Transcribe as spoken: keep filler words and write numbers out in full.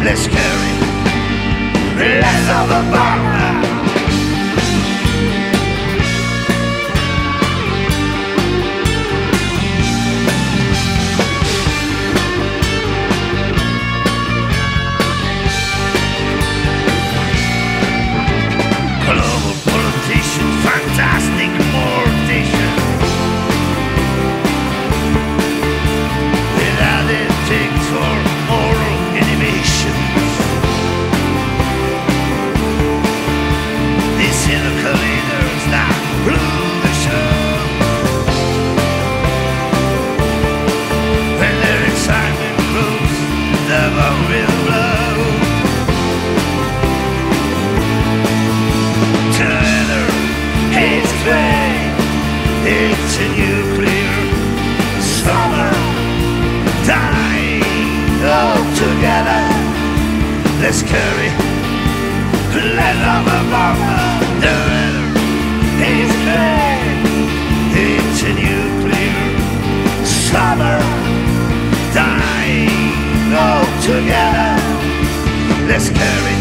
Let's carry less of a bomber. Global politicians, fantastic morticians. Without it takes for moral inhibitions. These cynical leaders that rule the show. When their excitement grows, the bomb will blow. Together, it's great. It's a nuclear summer. Dying all together. Let's carry less of a bomber. The weather is great. It's a nuclear summer. Dying all together. Let's carry